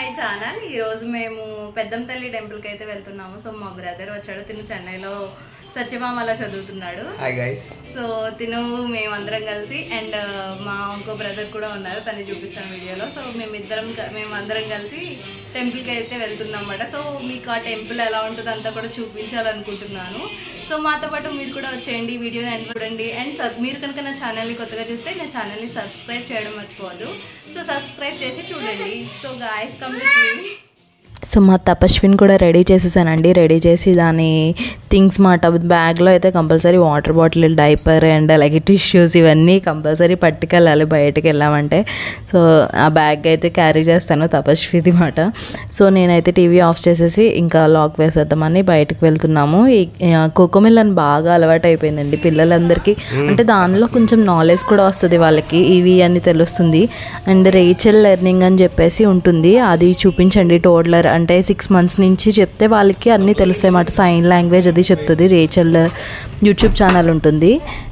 My channel. ఈరోజు మేము పెద్దంతల్లి టెంపుల్కి అయితే వెళ్తున్నాము. సో మా బ్రదర్ వచ్చాడు, తిను చెన్నైలో సత్యభామలో చదువుతున్నాడు. Hi guys. సో తిను మేమందరం కలిసి అండ్ మా ఇంకో బ్రదర్ కూడా ఉన్నారు, తను చూపిస్తాను వీడియోలో. సో మేమందరం కలిసి టెంపుల్కి అయితే వెళ్తున్నాం అన్నమాట. సో మీకు ఆ టెంపుల్ ఎలా ఉంటుందో అంతా కూడా చూపించాలనుకుంటున్నాను. సో మాతో పాటు మీరు కూడా వచ్చేయండి, వీడియో అండ్ చూడండి. అండ్ మీరు కనుక నా ఛానల్ని కొత్తగా చూస్తే నా ఛానల్ని సబ్స్క్రైబ్ చేయడం మర్చిపోవద్దు. సో సబ్స్క్రైబ్ చేసి చూడండి. So guys come with me. So మా తపస్విని కూడా రెడీ చేసేసానండి. రెడీ చేసి దాని థింగ్స్ మాట బ్యాగ్లో అయితే compulsory water bottle, diaper and అలాగే టిష్యూస్ ఇవన్నీ కంపల్సరీ పట్టుకెళ్ళాలి బయటకు వెళ్ళామంటే. సో ఆ బ్యాగ్ అయితే క్యారీ చేస్తాను తపస్విది మాట. సో నేనైతే టీవీ ఆఫ్ చేసేసి ఇంకా లాక్ వేసేద్దామని బయటకు వెళ్తున్నాము. ఈ కోకోమిలన్ బాగా అలవాటు అయిపోయిందండి పిల్లలందరికీ. అంటే దానిలో కొంచెం నాలెడ్జ్ కూడా వస్తుంది వాళ్ళకి, ఇవి అని తెలుస్తుంది. అండ్ రేచల్ లెర్నింగ్ అని చెప్పేసి ఉంటుంది, అది చూపించండి. టోడ్లర్ అంటే 6 months నుంచి చెప్తే వాళ్ళకి అన్నీ తెలుస్తాయి అన్నమాట. సైన్ లాంగ్వేజ్ అది చెప్తుంది. రేచల్ యూట్యూబ్ ఛానల్ ఉంటుంది.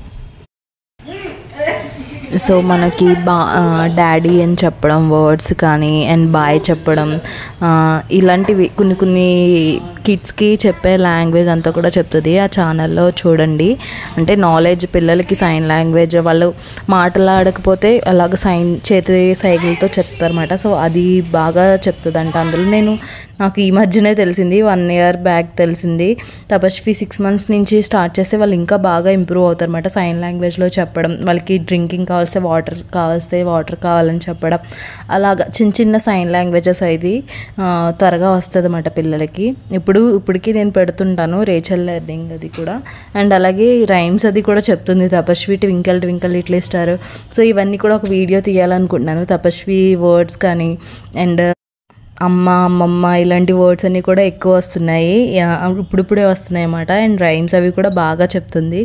సో మనకి డాడీ అని చెప్పడం, వర్డ్స్ కానీ అండ్ బాయ్ చెప్పడం, ఇలాంటివి కొన్ని కిడ్స్కి చెప్పే లాంగ్వేజ్ అంతా కూడా చెప్తుంది ఆ ఛానల్లో చూడండి. అంటే నాలెడ్జ్ పిల్లలకి సైన్ లాంగ్వేజ్ వాళ్ళు మాట్లాడకపోతే అలాగ చేతి సైకిల్తో చెప్తారన్నమాట. సో అది బాగా చెప్తుందంట అందులో. నాకు ఈ మధ్యనే తెలిసింది, 1 year బ్యాక్ తెలిసింది. తపస్వి 6 months నుంచి స్టార్ట్ చేస్తే వాళ్ళు ఇంకా బాగా ఇంప్రూవ్ అవుతారన్నమాట సైన్ లాంగ్వేజ్లో చెప్పడం. వాళ్ళకి డ్రింకింగ్ కావాల్స్తే వాటర్ కావాలని చెప్పడం, అలాగా చిన్న సైన్ లాంగ్వేజెస్ అది త్వరగా వస్తుంది అన్నమాట పిల్లలకి. ఇప్పటికి నేను పెడుతుంటాను రేచల్ లెర్నింగ్ అది కూడా. అండ్ అలాగే రైమ్స్ అది కూడా చెప్తుంది Tapasvi. Twinkle twinkle little star. So ఇవన్నీ కూడా ఒక వీడియో తీయాలనుకుంటున్నాను. తపస్వి వర్డ్స్ కానీ అండ్ అమ్మ, అమ్మమ్మ ఇలాంటి వర్డ్స్ అన్నీ కూడా ఎక్కువ వస్తున్నాయి, ఇప్పుడిప్పుడే వస్తున్నాయి అన్నమాట. అండ్ రైమ్స్ అవి కూడా బాగా చెప్తుంది.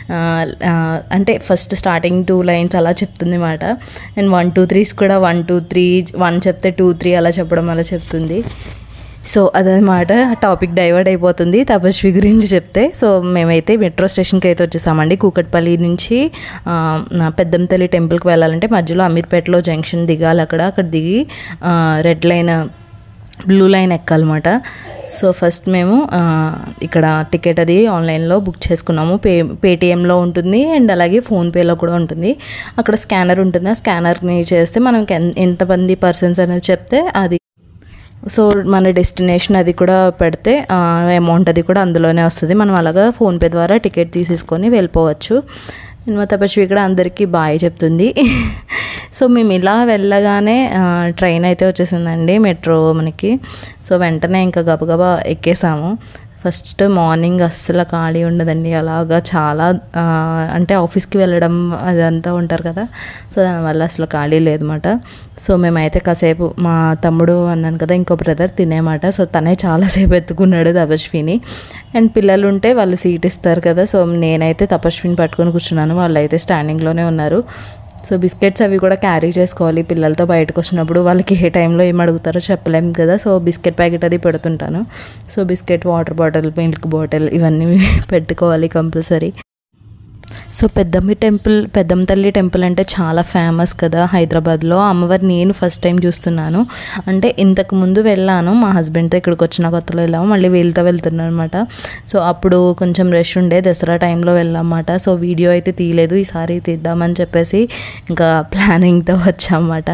అంటే ఫస్ట్ స్టార్టింగ్ 2 lines అలా చెప్తుంది అన్నమాట. అండ్ 1 2 3s కూడా 1 2 3 1 చెప్తే 2 3 అలా చెప్పడం అలా చెప్తుంది. సో అదనమాట. టాపిక్ డైవర్ట్ అయిపోతుంది తపస్వి గురించి చెప్తే. సో మేమైతే మెట్రో స్టేషన్కి అయితే వచ్చేసామండి. కూకట్పల్లి నుంచి పెద్దంతల్లి టెంపుల్కి వెళ్ళాలంటే మధ్యలో అమీర్పేటలో జంక్షన్ దిగాలి. అక్కడ దిగి రెడ్ లైన్, బ్లూ లైన్ ఎక్కాలన్నమాట. సో ఫస్ట్ మేము ఇక్కడ టికెట్ అది ఆన్లైన్లో బుక్ చేసుకున్నాము. పేటిఎంలో ఉంటుంది అండ్ అలాగే ఫోన్పేలో కూడా ఉంటుంది. అక్కడ స్కానర్ ఉంటుంది, ఆ స్కానర్ని చేస్తే మనకి ఎంతమంది పర్సన్స్ అనేది చెప్తే అది, సో మన డెస్టినేషన్ అది కూడా పెడితే అమౌంట్ అది కూడా అందులోనే వస్తుంది. మనం అలాగా ఫోన్పే ద్వారా టికెట్ తీసేసుకొని వెళ్ళిపోవచ్చు. మా తపస్వి ఇక్కడ అందరికీ బాయ్ చెప్తుంది. సో మేము ఇలా వెళ్ళగానే ట్రైన్ అయితే వచ్చేసిందండి, మెట్రో మనకి. సో వెంటనే ఇంకా గబగబా ఎక్కేసాము. ఫస్ట్ మార్నింగ్ అస్సలు ఖాళీ ఉండదండి. అలాగా చాలా అంటే ఆఫీస్కి వెళ్ళడం అదంతా ఉంటారు కదా, సో దానివల్ల అసలు ఖాళీ లేదన్నమాట. సో మేమైతే కాసేపు, మా తమ్ముడు అన్నాను కదా ఇంకో బ్రదర్ తినేమాట, సో తనే చాలాసేపు ఎత్తుకున్నాడు తపస్విని. అండ్ పిల్లలు ఉంటే వాళ్ళు సీట్ ఇస్తారు కదా, సో నేనైతే తపస్విని పట్టుకొని కూర్చున్నాను, వాళ్ళైతే స్టాండింగ్లోనే ఉన్నారు. సో బిస్కెట్స్ అవి కూడా క్యారీ చేసుకోవాలి పిల్లలతో బయటకు వచ్చినప్పుడు. వాళ్ళకి ఏ టైంలో ఏం అడుగుతారో చెప్పలేము కదా, సో బిస్కెట్ ప్యాకెట్ అది పెడుతుంటాను. So biscuit, water bottle, milk bottle ఇవన్నీ పెట్టుకోవాలి కంపల్సరీ. సో పెద్దంతల్లి టెంపుల్ అంటే చాలా ఫేమస్ కదా హైదరాబాద్లో. అమ్మవారి నేను ఫస్ట్ టైం చూస్తున్నాను. అంటే ఇంతకు ముందు వెళ్ళాను మా హస్బెండ్తో, ఇక్కడికి వచ్చిన కొత్తలో వెళ్ళాము, మళ్ళీ వీళ్ళతో వెళ్తున్నాను అనమాట. సో అప్పుడు కొంచెం రష్ ఉండే, దసరా టైంలో వెళ్ళామన్నమాట. సో వీడియో అయితే తీయలేదు, ఈసారి తీద్దామని చెప్పేసి ఇంకా ప్లానింగ్తో వచ్చామన్నమాట.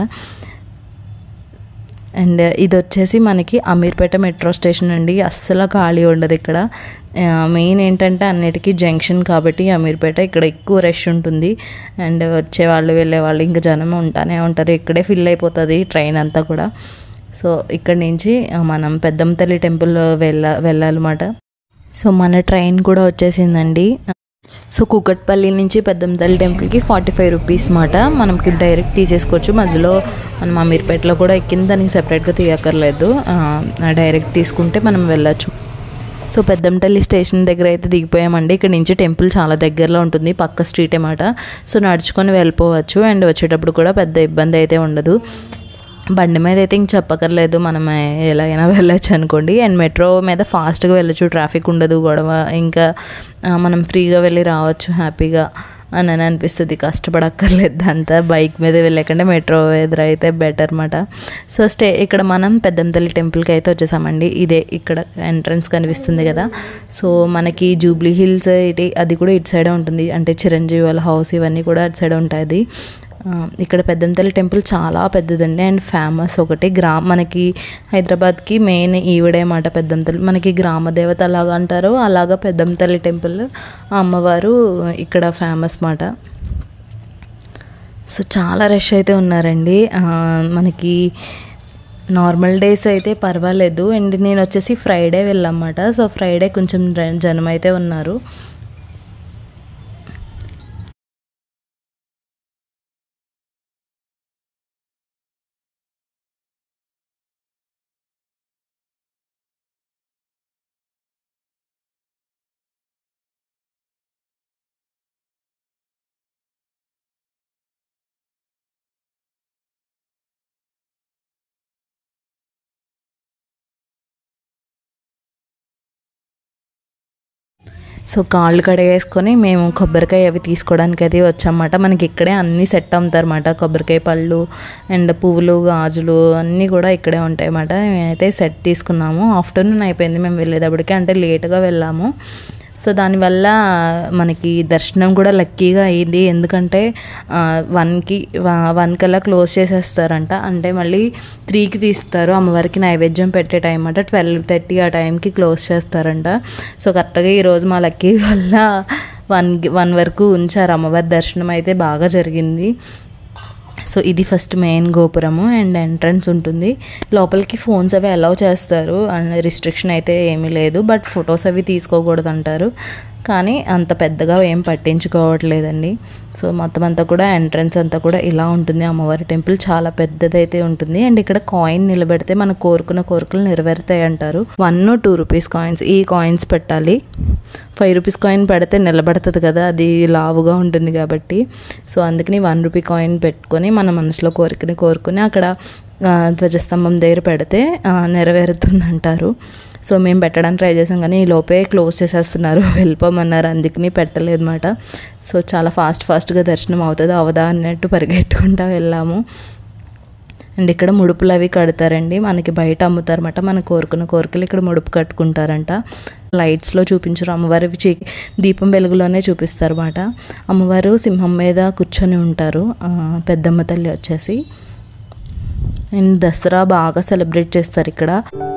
అండ్ ఇది వచ్చేసి మనకి అమీర్పేట మెట్రో స్టేషన్ అండి. అస్సలు ఖాళీ ఉండదు ఇక్కడ. మెయిన్ ఏంటంటే అన్నిటికీ జంక్షన్ కాబట్టి అమీర్పేట ఇక్కడ ఎక్కువ రష్ ఉంటుంది. అండ్ వచ్చేవాళ్ళు వెళ్ళేవాళ్ళు ఇంకా జనం ఉంటానే ఉంటారు, ఇక్కడే ఫిల్ అయిపోతుంది ట్రైన్ అంతా కూడా. సో ఇక్కడి నుంచి మనం పెద్దంతల్లి టెంపుల్ వెళ్ళాలన్నమాట. సో మన ట్రైన్ కూడా వచ్చేసిందండి. సో కూకట్పల్లి నుంచి పెద్దంతల్లి టెంపుల్కి 45 rupees మాట. మనకి డైరెక్ట్ తీసేసుకోవచ్చు. మధ్యలో మనం అమీర్పేటలో కూడా ఎక్కింది, దానికి సెపరేట్గా తీయక్కర్లేదు, డైరెక్ట్ తీసుకుంటే మనం వెళ్ళొచ్చు. సో పెద్దంతల్లి స్టేషన్ దగ్గర అయితే దిగిపోయామండి. ఇక్కడ నుంచి టెంపుల్ చాలా దగ్గరలో ఉంటుంది, పక్క స్ట్రీట్ అన్నమాట. సో నడుచుకొని వెళ్ళిపోవచ్చు. అండ్ వచ్చేటప్పుడు కూడా పెద్ద ఇబ్బంది అయితే ఉండదు. బండి మీద అయితే ఇంక చెప్పక్కర్లేదు, మనం ఎలా అయినా వెళ్ళొచ్చు అనుకోండి. అండ్ మెట్రో మీద ఫాస్ట్గా వెళ్ళొచ్చు, ట్రాఫిక్ ఉండదు, గొడవ, ఇంకా మనం ఫ్రీగా వెళ్ళి రావచ్చు హ్యాపీగా. అని అనిపిస్తుంది. కష్టపడక్కర్లేదు, అంతా బైక్ మీద వెళ్ళకంటే మెట్రో ఎదురు అయితే బెటర్ అనమాట. సో ఇక్కడ మనం పెద్దంతల్లి టెంపుల్కి అయితే వచ్చేసామండి. ఇదే ఇక్కడ ఎంట్రన్స్ కనిపిస్తుంది కదా. సో మనకి జూబ్లీ హిల్స్ అది కూడా ఇటు సైడే ఉంటుంది, అంటే చిరంజీవి వాళ్ళ హౌస్ ఇవన్నీ కూడా అటు సైడే ఉంటుంది. ఇక్కడ పెద్దంతల్లి టెంపుల్ చాలా పెద్దదండి అండ్ ఫేమస్. ఒకటి మనకి హైదరాబాద్కి మెయిన్ ఈవిడే మాట పెద్దంతల్లి, మనకి గ్రామ దేవత అలాగా అంటారు, అలాగా పెద్దంతల్లి టెంపుల్ అమ్మవారు ఇక్కడ ఫేమస్ మాట. సో చాలా రష్ అయితే ఉన్నారండి. మనకి నార్మల్ డేస్ అయితే పర్వాలేదు. అండ్ నేను వచ్చేసి ఫ్రైడే వెళ్ళామన్నమాట. సో ఫ్రైడే కొంచెం జనం అయితే ఉన్నారు. సో కాళ్ళు కడిగేసుకొని మేము కొబ్బరికాయ అవి తీసుకోవడానికి అది వచ్చామన్నమాట. మనకి ఇక్కడే అన్నీ సెట్ అమ్ముతారన్నమాట. కొబ్బరికాయ పళ్ళు అండ్ పువ్వులు గాజులు అన్నీ కూడా ఇక్కడే ఉంటాయి అన్నమాట. మేమైతే సెట్ తీసుకున్నాము. ఆఫ్టర్నూన్ అయిపోయింది మేము వెళ్ళేటప్పటికి, అంటే లేట్గా వెళ్ళాము. సో దానివల్ల మనకి దర్శనం కూడా లక్కీగా అయ్యింది. ఎందుకంటే 1 కల్లా క్లోజ్ చేసేస్తారంట, అంటే మళ్ళీ 3కి తీస్తారు. అమ్మవారికి నైవేద్యం పెట్టే టైం అంట 12:30 ఆ టైంకి క్లోజ్ చేస్తారంట. సో కరెక్ట్గా ఈరోజు మా లక్కీ వల్ల 1 వరకు ఉంచారు. అమ్మవారి దర్శనం అయితే బాగా జరిగింది. సో ఇది ఫస్ట్ మెయిన్ గోపురము అండ్ ఎంట్రన్స్ ఉంటుంది. లోపలికి ఫోన్స్ అవి అలౌ చేస్తారు అండ్ రిస్ట్రిక్షన్ అయితే ఏమీ లేదు, బట్ ఫొటోస్ అవి తీసుకోకూడదు అంటారు. కానీ అంత పెద్దగా ఏం పట్టించుకోవట్లేదండి. సో మొత్తం అంతా కూడా ఎంట్రన్స్ అంతా కూడా ఇలా ఉంటుంది. అమ్మవారి టెంపుల్ చాలా పెద్దదైతే ఉంటుంది. అండ్ ఇక్కడ కాయిన్ నిలబెడితే మనం కోరుకున్న కోరికలు నెరవేరుతాయి అంటారు. 1 or 2 రూపీస్ కాయిన్స్, ఈ కాయిన్స్ పెట్టాలి. 5 రూపీస్ కాయిన్ పెడితే నిలబడుతుంది కదా, అది లావుగా ఉంటుంది కాబట్టి. సో అందుకని 1 రూపీ కాయిన్ పెట్టుకొని మన మనసులో కోరికని కోరుకుని అక్కడ ధ్వజస్తంభం దగ్గర పెడితే నెరవేరుతుంది అంటారు. సో మేము పెట్టడానికి ట్రై చేసాం కానీ ఈ లోపే క్లోజ్ చేసేస్తున్నారు, వెళ్ళిపోమన్నారు, అందుకని పెట్టలేదు అన్నమాట. సో చాలా ఫాస్ట్గా దర్శనం అవుతుంది అవదా అన్నట్టు పరిగెట్టుకుంటూ వెళ్ళాము. అండ్ ఇక్కడ ముడుపులు అవి కడతారండి, మనకి బయట అమ్ముతారన్నమాట. మనం కోరుకున్న కోరికలు ఇక్కడ ముడుపు కట్టుకుంటారంట. లైట్స్లో చూపించరు, అమ్మవారి దీపం వెలుగులోనే చూపిస్తారు అన్నమాట. అమ్మవారు సింహం మీద కూర్చొని ఉంటారు, పెద్దమ్మ తల్లి వచ్చేసి. అండ్ దసరా బాగా సెలబ్రేట్ చేస్తారు ఇక్కడ.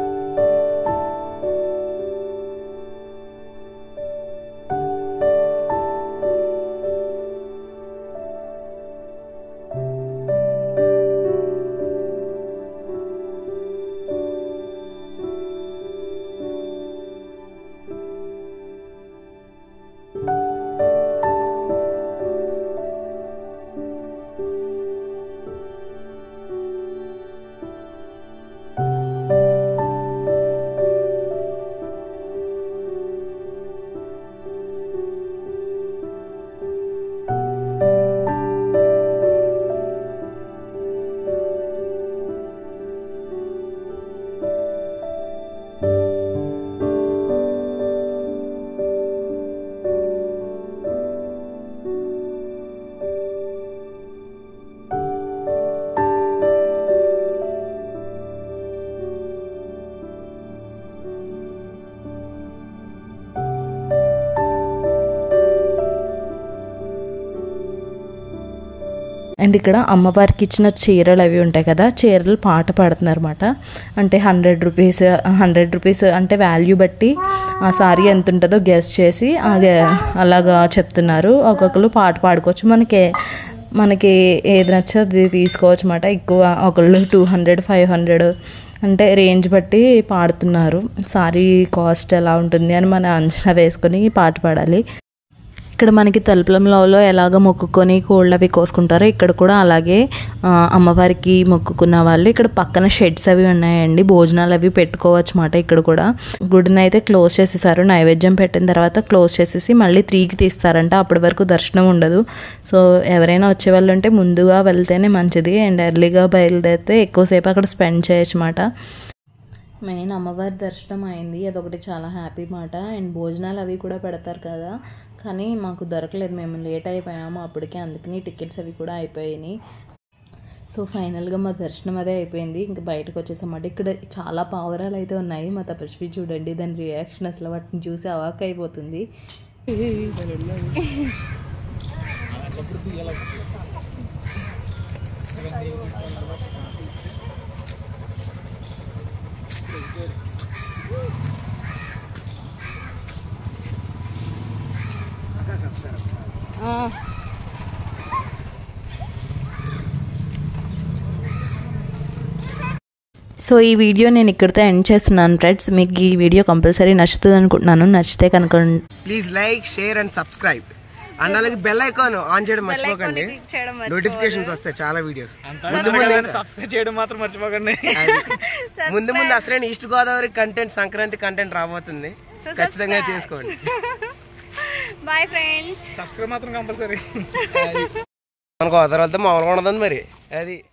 అండ్ ఇక్కడ అమ్మవారికి ఇచ్చిన చీరలు అవి ఉంటాయి కదా, చీరలు పాట పాడుతున్నారు అన్నమాట. అంటే 100 రూపీస్ అంటే వాల్యూ బట్టి ఆ సారీ ఎంత ఉంటుందో గెస్ చేసి అలాగా చెప్తున్నారు. ఒక్కొక్కరు పాట పాడుకోవచ్చు, మనకి ఏది నచ్చో అది తీసుకోవచ్చు అన్నమాట. ఎక్కువ ఒకళ్ళు 200, 500 అంటే రేంజ్ బట్టి పాడుతున్నారు. సారీ కాస్ట్ ఎలా ఉంటుంది అని మనం అంచనా వేసుకొని పాట పాడాలి. ఇక్కడ మనకి తలుపులలో ఎలాగ మొక్కుకొని కోళ్ళు అవి కోసుకుంటారో ఇక్కడ కూడా అలాగే అమ్మవారికి మొక్కుకున్న వాళ్ళు ఇక్కడ పక్కన షెడ్స్ అవి ఉన్నాయండి, భోజనాలు అవి పెట్టుకోవచ్చు అన్నమాట. ఇక్కడ కూడా గుడిని అయితే క్లోజ్ చేసేసారు, నైవేద్యం పెట్టిన తర్వాత క్లోజ్ చేసేసి మళ్ళీ 3కి తీస్తారంట. అప్పటి వరకు దర్శనం ఉండదు. సో ఎవరైనా వచ్చే వాళ్ళు ఉంటే ముందుగా వెళ్తేనే మంచిది, అండ్ ఎర్లీగా బయలుదేరితే ఎక్కువసేపు అక్కడ స్పెండ్ చేయొచ్చు అన్నమాట. మెయిన్ అమ్మవారి దర్శనం అయింది, అదొకటి చాలా హ్యాపీ మాట. అండ్ భోజనాలు అవి కూడా పెడతారు కదా, కానీ మాకు దొరకలేదు, మేము లేట్ అయిపోయాము అప్పటికే, అందుకని టికెట్స్ అవి కూడా అయిపోయినాయి. సో ఫైనల్గా మా దర్శనం అదే అయిపోయింది. ఇంకా బయటకు వచ్చేసామంటే ఇక్కడ చాలా పావురాలు అయితే ఉన్నాయి. మా తపస్వి చూడండి దాని రియాక్షన్, అసలు వాటిని చూసి అవాక్ అయిపోతుంది. సో ఈ వీడియో నేను ఇక్కడితో ఎండ్ చేస్తున్నాను ఫ్రెండ్స్. మీకు ఈ వీడియో కంపల్సరీ నచ్చుతుంది అనుకుంటున్నాను. నచ్చితే కనుక please like, share and subscribe and అలాగే బెల్ ఐకాన్ ఆన్ చేయడం మర్చిపోకండి. నోటిఫికేషన్స్ వస్తాయి చాలా వీడియోస్. సబ్స్క్రైబ్ చేయడం మాత్రం మర్చిపోకండి. ముందు అసలే East Godavari content, Sankranti content రాబోతుంది, ఖచ్చితంగా చేసుకోండి. Bye friends. సబ్స్క్రైబ్ మాత్రం కంపల్సరీ. మనకు గోదావరి వెళ్తే మామూలుగా ఉండదు మరి అది.